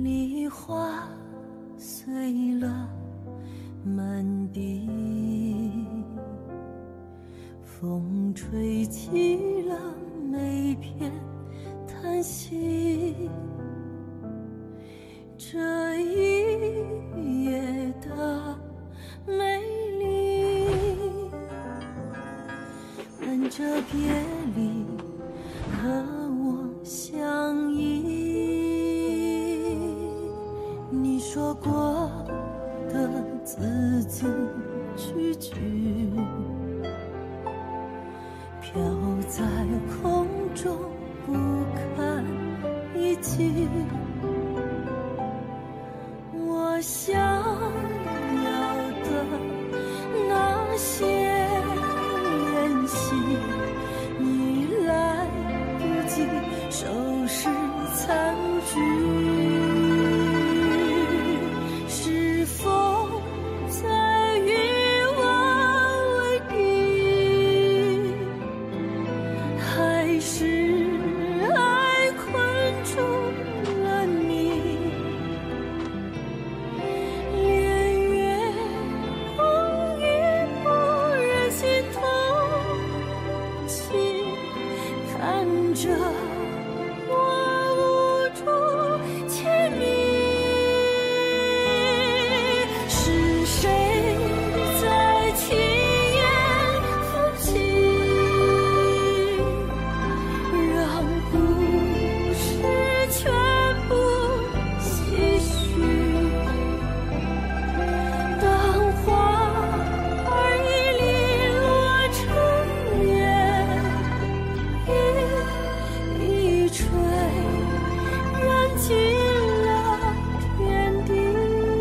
梨花碎了满地，风吹起了每片叹息。这一夜的美丽，伴着别离和我相依。你说过的字字句句，飘在空中不堪一击。我想要的那些联系，已来不及收拾残局。是否再与我为敌，还是爱困住了你？连月光也不忍心同情，看着我无助凄迷。是谁在轻言放弃，让故事全部唏嘘？当花儿已零落成烟，一吹燃尽了天地。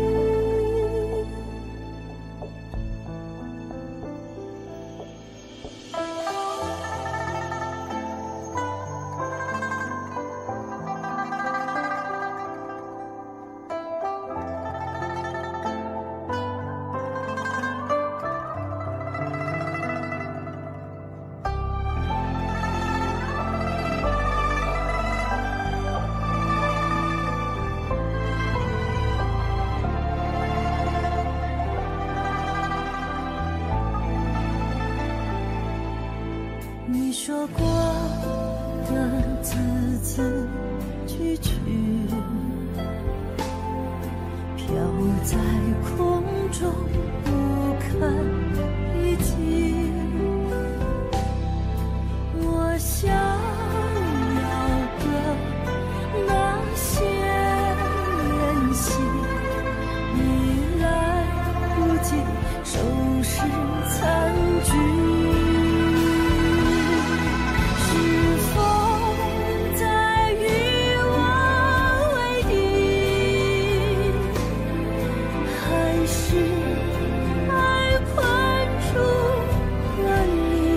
你说过的字字句句，飘在空中不堪一击。我想要的那些联系，已来不及收拾残局。是否再与我为敌，还是爱困住了你？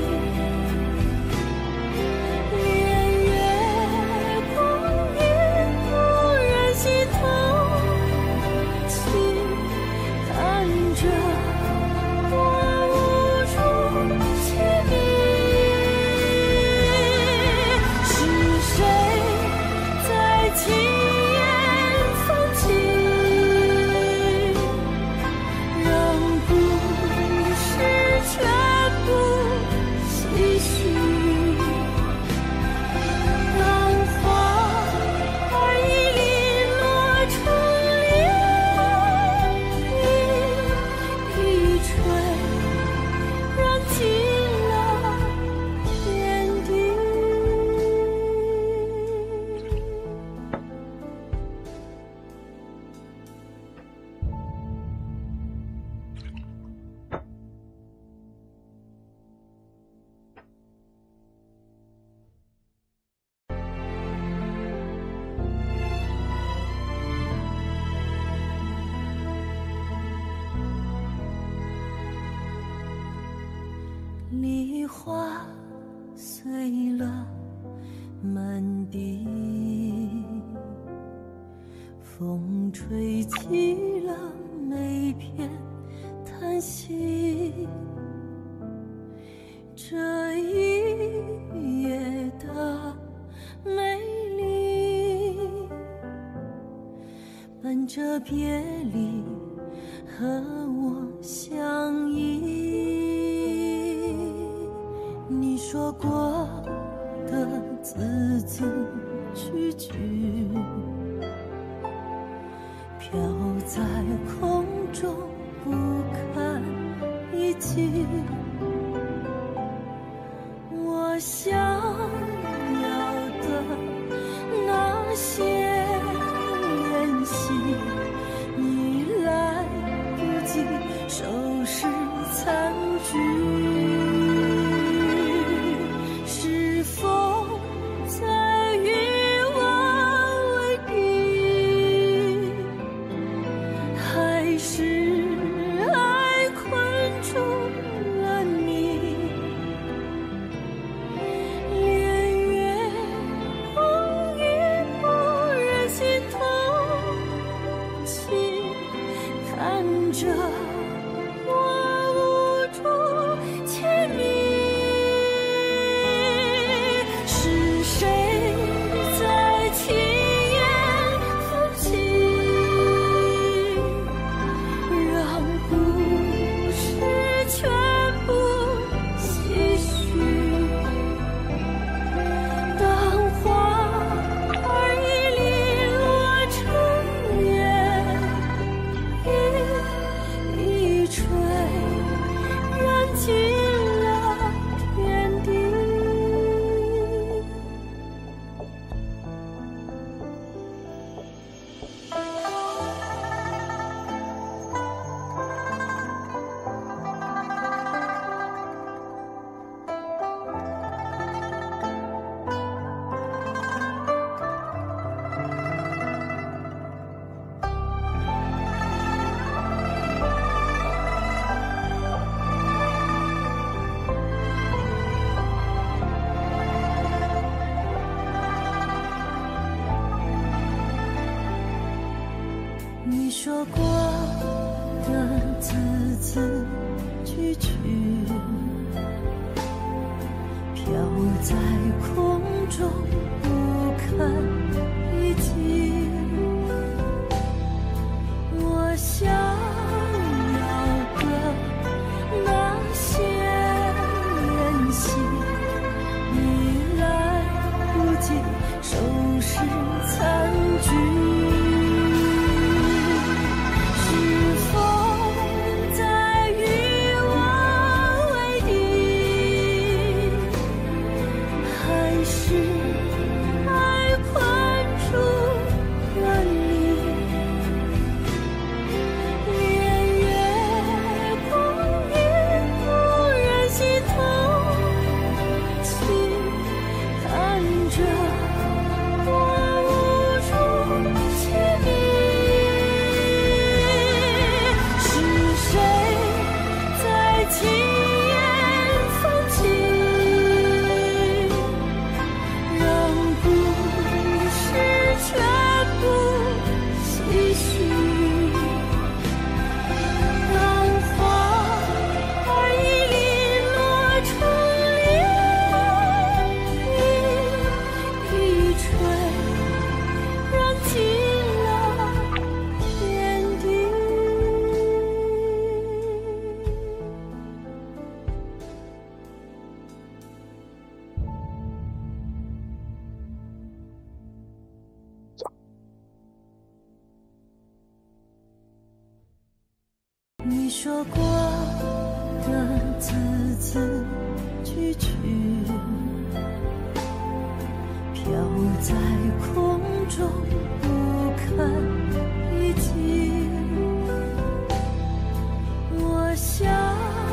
连月光也不忍心同情，看着我无助凄迷。是谁在轻言放弃，让故事全部唏嘘？当花儿已零落成烟，一吹燃尽了天地。梨花碎了满地，风吹起了每片叹息。这一夜的美丽， 着别离和我相依。你说过的字字句句，飘在空中不堪一击。我想要的那些联系，已来不及收拾残局。是否在与我为敌，还是爱困住了你？连月光也不忍心同情，看着我无助凄迷。是谁在轻言放弃，让故事全部唏嘘？当花儿已零落成烟，一吹燃尽了天地。你说过的字字句句，飘在空中不堪一击。我想要的那些联系，已来不及收拾残局。你说过的字字句句，飘在空中不堪一击。我想